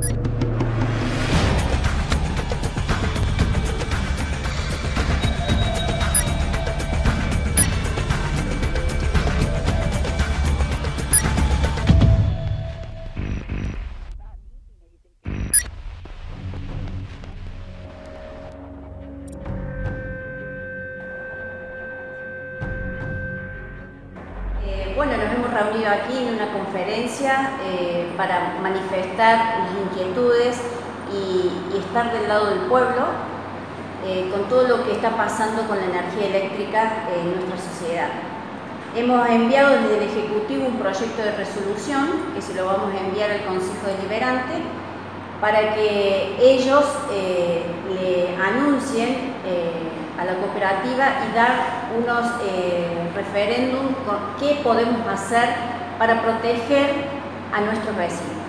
Bueno, nos hemos reunido aquí en una conferencia para manifestar las inquietudes y estar del lado del pueblo con todo lo que está pasando con la energía eléctrica en nuestra sociedad. Hemos enviado desde el Ejecutivo un proyecto de resolución que se lo vamos a enviar al Consejo Deliberante para que ellos le anuncien a la cooperativa y dar unos referéndum con qué podemos hacer para proteger a nuestros vecinos.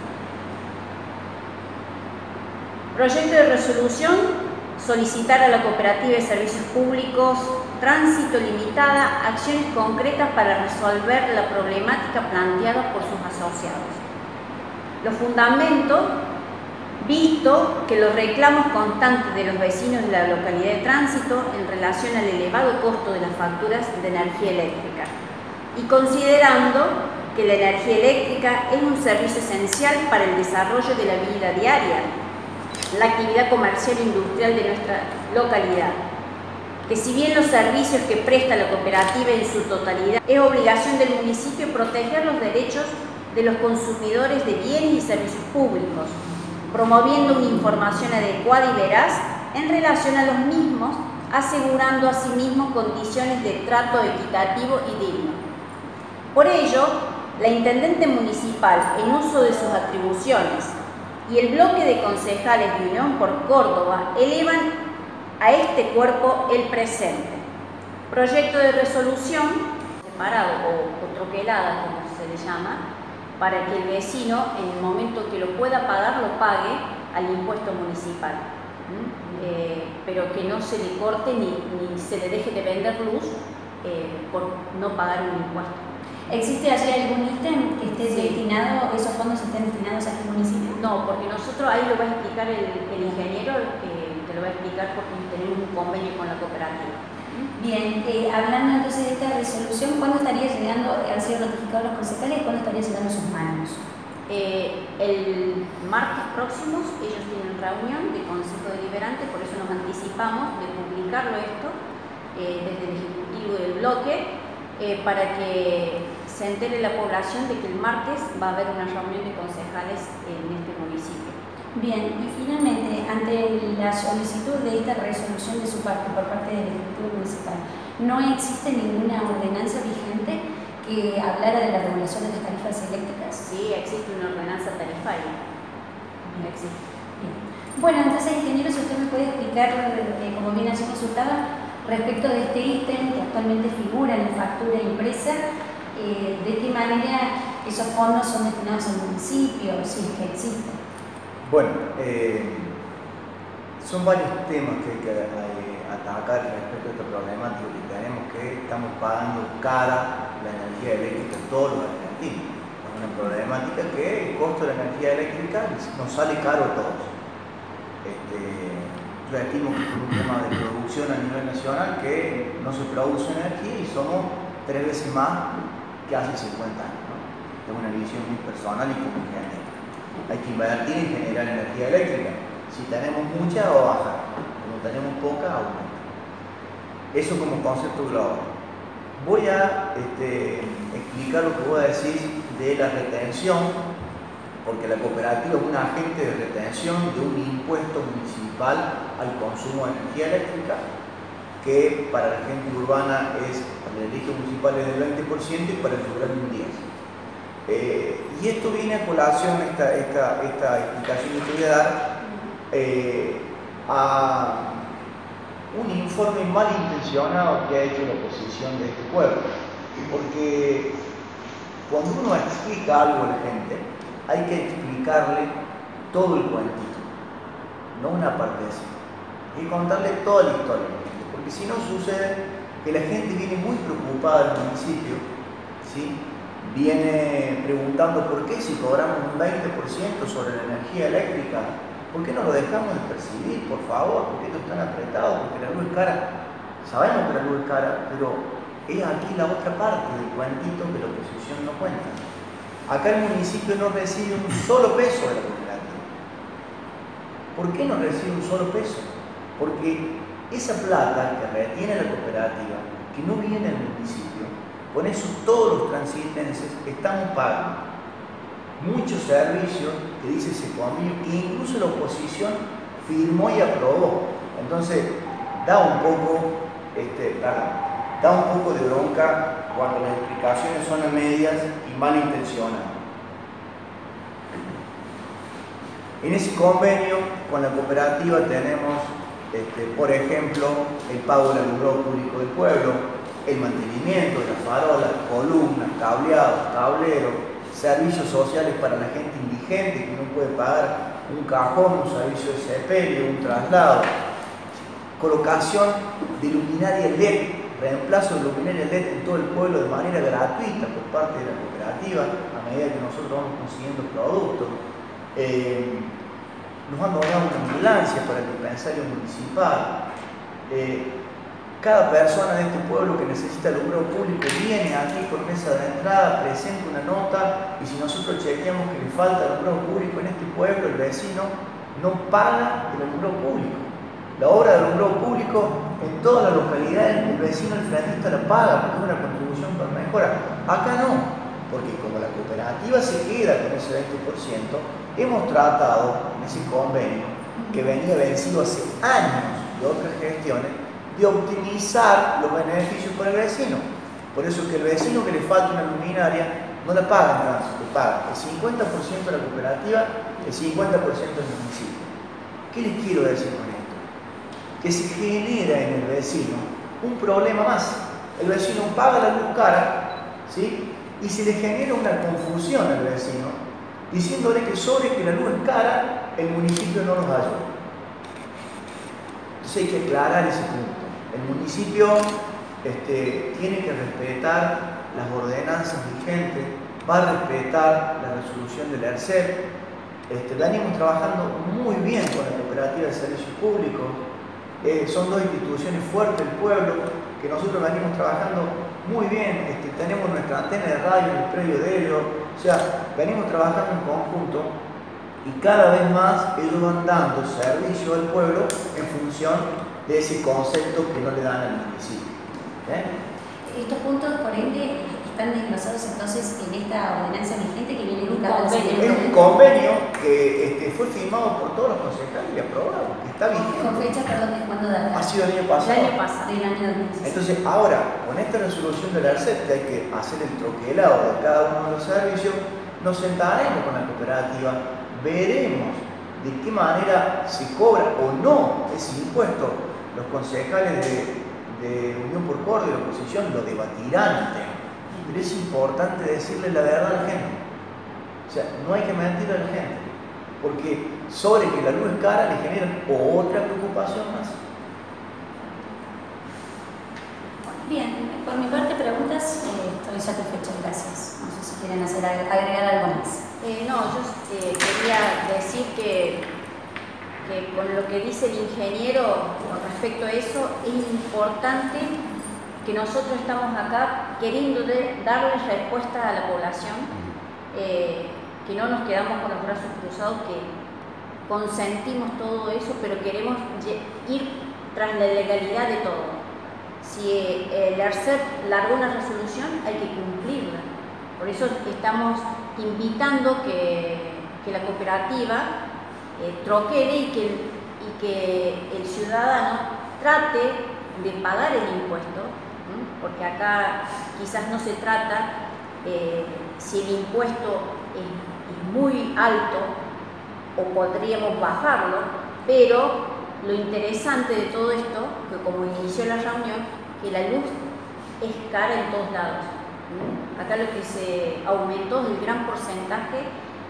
Proyecto de resolución: solicitar a la Cooperativa de Servicios Públicos Tránsito Limitada acciones concretas para resolver la problemática planteada por sus asociados. Los fundamentos: visto que los reclamos constantes de los vecinos de la localidad de Tránsito en relación al elevado costo de las facturas de energía eléctrica y considerando que la energía eléctrica es un servicio esencial para el desarrollo de la vida diaria, la actividad comercial e industrial de nuestra localidad, que si bien los servicios que presta la cooperativa en su totalidad es obligación del municipio proteger los derechos de los consumidores de bienes y servicios públicos, promoviendo una información adecuada y veraz en relación a los mismos, asegurando asimismo condiciones de trato equitativo y digno. Por ello, la Intendente Municipal, en uso de sus atribuciones, y el bloque de concejales de Unión por Córdoba elevan a este cuerpo el presente proyecto de resolución separado o troquelada, como se le llama, para que el vecino, en el momento que lo pueda pagar, lo pague al impuesto municipal, pero que no se le corte ni se le deje de vender luz por no pagar un impuesto. ¿Existe allí algún ítem que esté destinado, esos fondos estén destinados a este municipio? No, porque nosotros, ahí lo va a explicar el ingeniero, te lo va a explicar porque tenemos un convenio con la cooperativa. Bien, hablando entonces de esta resolución, ¿cuándo estaría llegando, han sido notificados los concejales y cuándo estaría llegando a sus manos? El martes próximo ellos tienen reunión de Consejo Deliberante, por eso nos anticipamos de publicarlo esto desde el Ejecutivo del bloque, para que se entere la población de que el martes va a haber una reunión de concejales en este municipio. Bien, y finalmente, ante la solicitud de esta resolución de su parte, por parte del Ejecutivo Municipal, ¿no existe ninguna ordenanza vigente que hablara de la regulación de las tarifas eléctricas? Sí, existe una ordenanza tarifaria. Bien. Existe. Bien. Bueno, entonces, ingeniero, si usted me puede explicar, como bien allí consultaba, respecto de este ítem que actualmente figura en la factura impresa, ¿de qué manera esos fondos son destinados al municipio, si es que existen? Bueno, son varios temas que hay que atacar respecto a esta problemática que tenemos, que estamos pagando cara la energía eléctrica todos los argentinos. Es una problemática que el costo de la energía eléctrica nos sale caro a todos. Yo estimo que es un tema de producción a nivel nacional que no se produce energía y somos 3 veces más que hace 50 años, ¿no? Es una visión muy personal y como ingeniero. Hay que invertir en generar energía eléctrica. Si tenemos mucha, va a bajar. Cuando tenemos poca, aumenta. Eso como concepto global. Voy a explicar lo que voy a decir de la retención, porque la cooperativa es un agente de retención de un impuesto municipal al consumo de energía eléctrica, que para la gente urbana es, para el registro municipal es del 20% y para el rural un 10%. Y esto viene a colación, esta explicación que te voy a dar, a un informe malintencionado que ha hecho la oposición de este pueblo. Porque cuando uno explica algo a la gente, hay que explicarle todo el cuentito, no una partecita. Hay que contarle toda la historia, porque si no sucede que la gente viene muy preocupada del municipio, ¿sí? viene preguntando por qué si cobramos un 20% sobre la energía eléctrica, ¿por qué no lo dejamos de percibir, por favor? ¿Por qué esto es tan apretado? Porque la luz es cara. Sabemos que la luz es cara, pero es aquí la otra parte del cuentito que la oposición no cuenta. Acá el municipio no recibe un solo peso de la cooperativa. ¿Por qué no recibe un solo peso? Porque esa plata que retiene la cooperativa, que no viene del municipio, con eso todos los transitenses estamos pagando muchos servicios que dice ese convenio, que incluso la oposición firmó y aprobó. Entonces, da un poco de bronca cuando las explicaciones son a medias y malintencionadas. En ese convenio con la cooperativa tenemos, por ejemplo, el pago del alumbrado público del pueblo, el mantenimiento de las farolas, columnas, cableados, tableros, servicios sociales para la gente indigente que no puede pagar un cajón, un servicio de sepelio, un traslado, colocación de luminaria LED, reemplazo de luminaria LED en todo el pueblo de manera gratuita por parte de la cooperativa a medida que nosotros vamos consiguiendo productos. Nos han donado una ambulancia para el dispensario municipal. Cada persona de este pueblo que necesita alumbrado público viene aquí por mesa de entrada, presenta una nota, y si nosotros chequeamos que le falta alumbrado público en este pueblo, el vecino no paga el alumbrado público. La obra de alumbrado público en todas las localidades, el vecino, el frentista la paga porque es una contribución para mejora. Acá no, porque como la cooperativa se queda con ese 20%, hemos tratado en ese convenio, que venía vencido hace años de otras gestiones, de optimizar los beneficios para el vecino. Por eso que el vecino que le falta una luminaria no la paga en tránsito, paga el 50% de la cooperativa, el 50% del municipio. ¿Qué les quiero decir con esto? Que se genera en el vecino un problema más. El vecino paga la luz cara, ¿sí? Y se le genera una confusión al vecino, diciéndole que sobre que la luz es cara, el municipio no nos ayuda. Entonces hay que aclarar ese punto. El municipio tiene que respetar las ordenanzas vigentes, va a respetar la resolución del ERCEP. Venimos trabajando muy bien con la Cooperativa de Servicios Públicos. Son dos instituciones fuertes del pueblo que nosotros venimos trabajando muy bien. Tenemos nuestra antena de radio en el predio de ellos. O sea, venimos trabajando en conjunto y cada vez más ellos van dando servicio al pueblo en función de ese concepto que no le dan al municipio. Estos puntos, por ende, están desglosados entonces en esta ordenanza vigente que viene educada. Es un convenio que fue firmado por todos los concejales y aprobado, que está vigente. ¿Con fecha, perdón, de cuándo data? Ha sido el año pasado. El año pasado, del año 2016. Entonces, ahora, con esta resolución del ERCEP, que hay que hacer el troquelado de cada uno de los servicios, nos sentaremos con la cooperativa, veremos de qué manera se cobra o no ese impuesto. Los concejales de Unión por Córdoba y la oposición lo debatirán el tema. Pero es importante decirle la verdad a la gente. O sea, no hay que mentirle a la gente. Porque sobre que la luz es cara le generan otra preocupación más. Bien, por mi parte, preguntas, estoy satisfecha, gracias. No sé si quieren agregar algo más. No, yo quería decir que con lo que dice el ingeniero con respecto a eso, es importante que nosotros estamos acá queriendo darle respuesta a la población, que no nos quedamos con los brazos cruzados, que consentimos todo eso, pero queremos ir tras la legalidad de todo. Si el ERCEP largó una resolución, hay que cumplirla. Por eso estamos invitando que la cooperativa troquele y que el ciudadano trate de pagar el impuesto, porque acá quizás no se trata si el impuesto es muy alto o podríamos bajarlo, pero lo interesante de todo esto, que como inició la reunión, que la luz es cara en todos lados. Acá lo que se aumentó es el gran porcentaje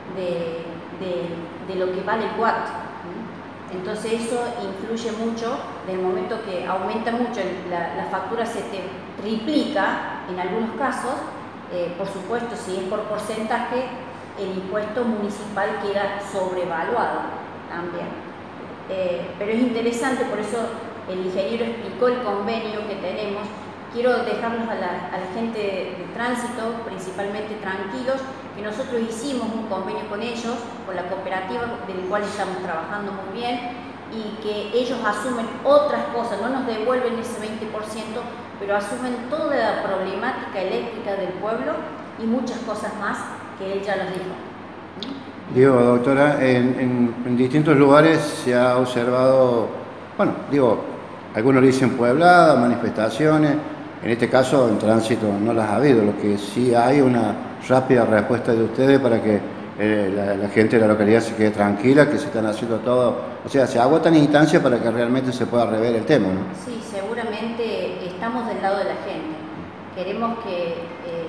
de lo que vale el watt. Entonces eso influye mucho, del momento que aumenta mucho, la factura se te triplica en algunos casos, Por supuesto, si es por porcentaje, el impuesto municipal queda sobrevaluado también. Pero es interesante, por eso el ingeniero explicó el convenio que tenemos. Quiero dejarlos a la gente de tránsito, principalmente tranquilos, que nosotros hicimos un convenio con ellos, con la cooperativa del cual estamos trabajando muy bien, y que ellos asumen otras cosas, no nos devuelven ese 20%, pero asumen toda la problemática eléctrica del pueblo y muchas cosas más que él ya nos dijo. Digo, doctora, en distintos lugares se ha observado, bueno, digo, algunos dicen pueblada, manifestaciones, en este caso en tránsito no las ha habido, lo que sí hay una rápida respuesta de ustedes para que la gente de la localidad se quede tranquila, que se están haciendo todo, o sea, se agotan instancias para que realmente se pueda rever el tema, ¿no? Sí, seguramente estamos del lado de la gente, queremos que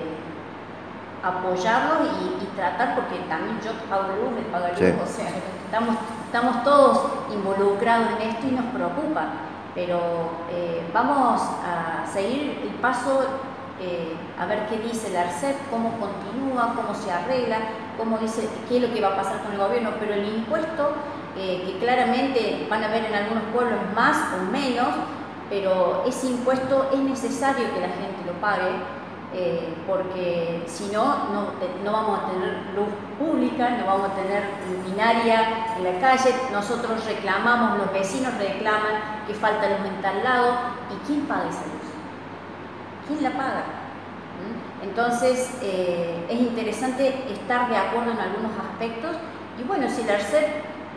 apoyarlos y tratar, porque también yo pago luz, él paga luz, sí. O sea, estamos todos involucrados en esto y nos preocupa, pero vamos a seguir el paso, a ver qué dice el ARCEP, cómo continúa, cómo se arregla, cómo dice qué es lo que va a pasar con el gobierno, pero el impuesto, que claramente van a ver en algunos pueblos más o menos, pero ese impuesto es necesario que la gente lo pague, porque si no vamos a tener luz pública, no vamos a tener luminaria en la calle. Nosotros reclamamos, los vecinos reclaman que falta luz en tal lado. ¿Y quién paga esa luz? ¿Quién la paga? Entonces es interesante estar de acuerdo en algunos aspectos, y bueno, si el ARCEP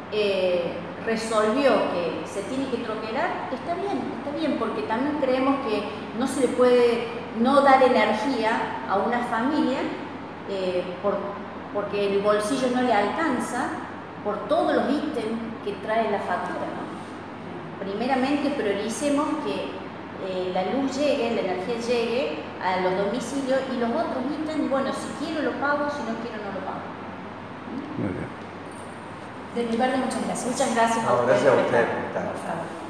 resolvió que se tiene que troquelar, está bien, porque también creemos que no se le puede no dar energía a una familia porque el bolsillo no le alcanza por todos los ítems que trae la factura, ¿no? Primeramente prioricemos que la luz llegue, la energía llegue a los domicilios, y los otros ítems, bueno, si quiero lo pago, si no quiero no lo pago. Muy bien. De mi parte, muchas gracias. Muchas gracias a Gracias a usted. usted. Por favor.